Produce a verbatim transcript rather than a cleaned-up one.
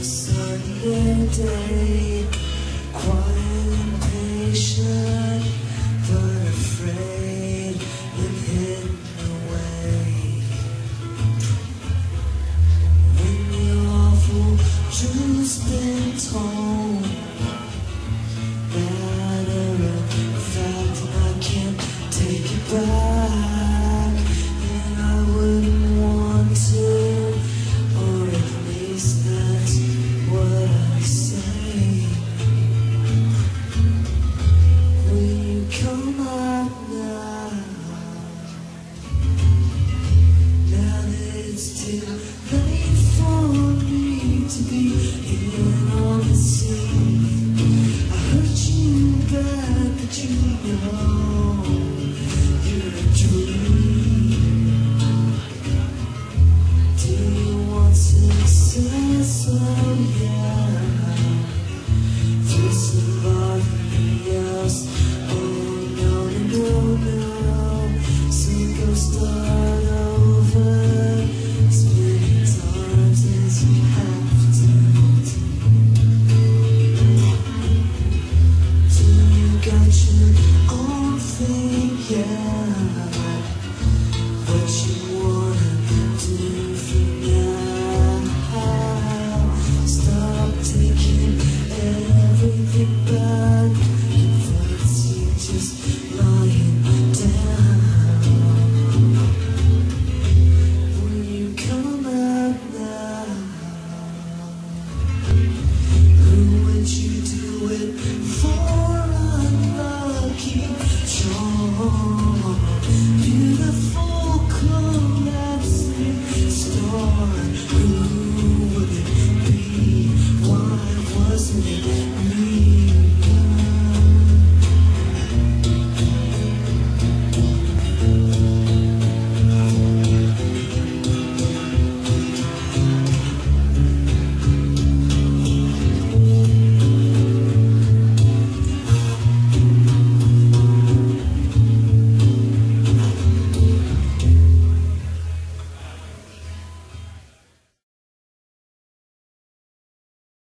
Sunday day, quiet and patient, but afraid and hidden away. When the awful truth's been told, matter of fact, I can't take it back, and I wouldn't want to, or at least that's what I say. Will you come out now, now that it's too late for me to be in on the scene? I hurt you bad, but you know you're a dream. Do you want success? Oh yeah.